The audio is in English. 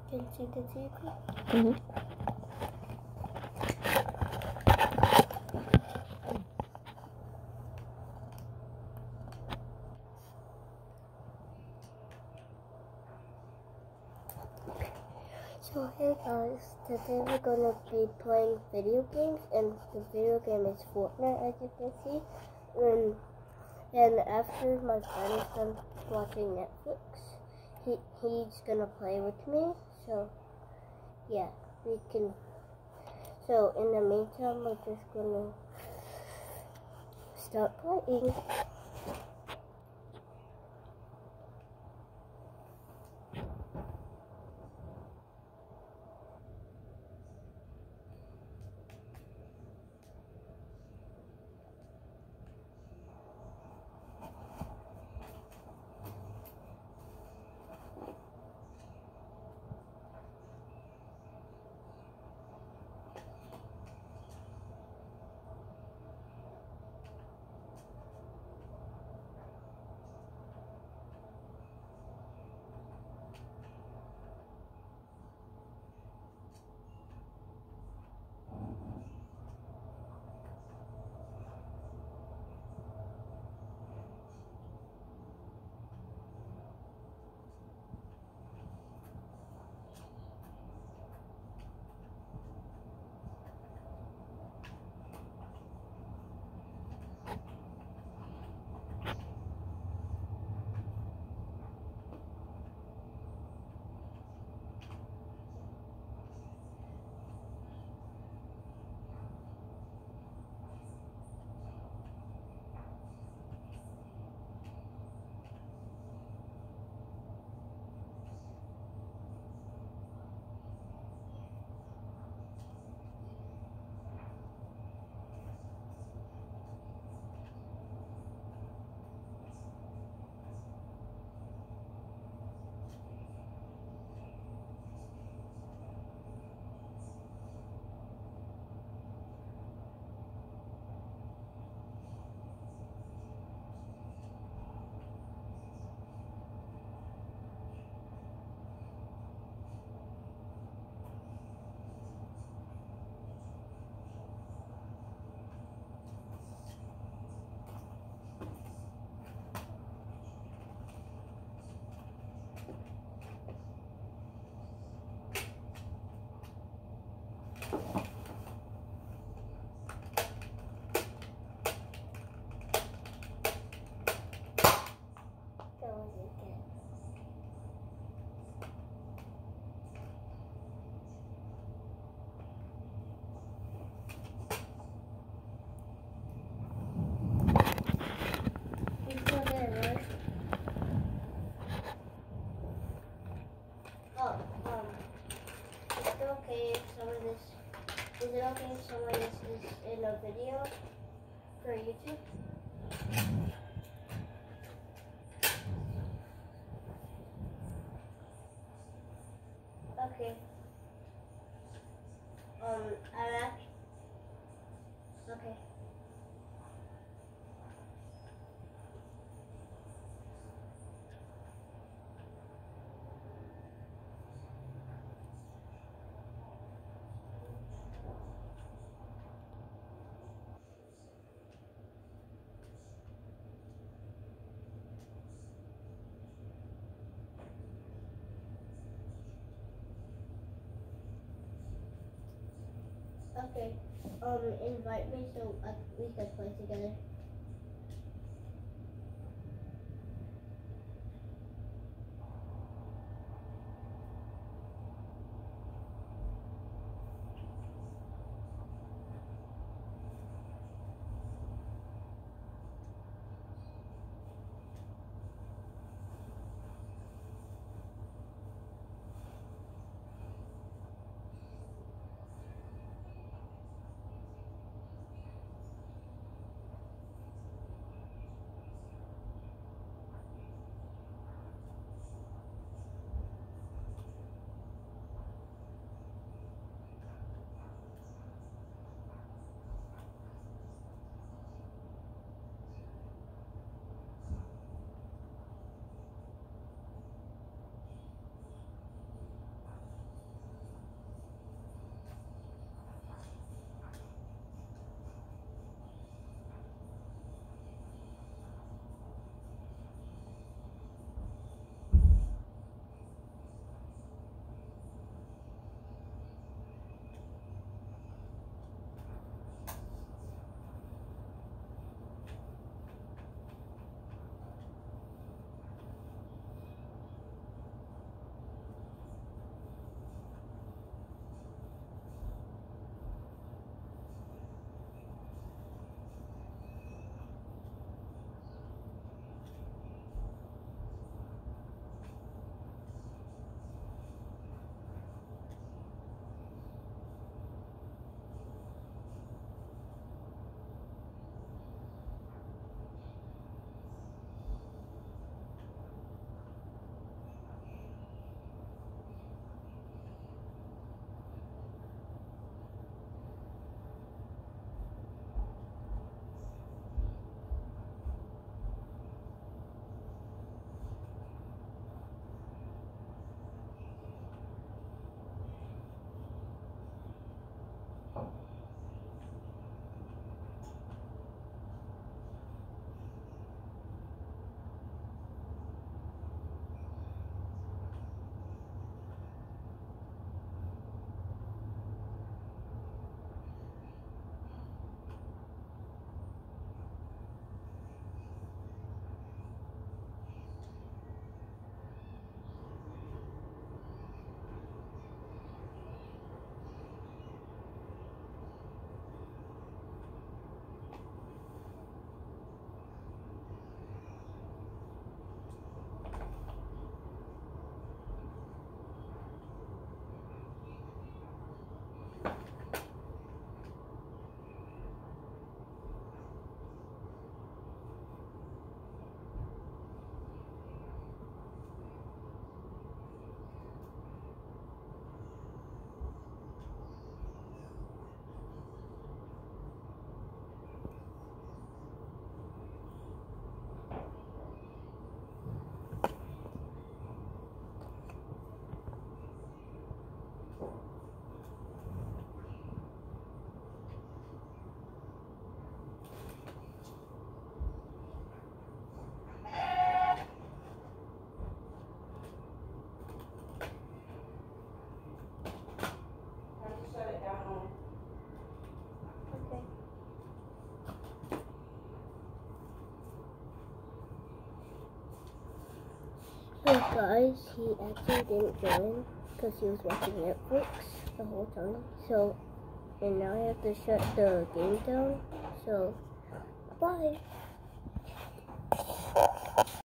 Can you see the zebra? Mm-hmm. So hey guys, today we're gonna be playing video games, and the video game is Fortnite, as you can see. And after my friend is done watching Netflix, he's gonna play with me. So yeah, we can. So in the meantime, we're just gonna start playing. Is it okay if some of this is in a video for YouTube? Okay. I'm actually... Okay. Okay. Invite me so we can play together. So guys, he actually didn't join because he was watching Netflix the whole time. So, and now I have to shut the game down. So, bye.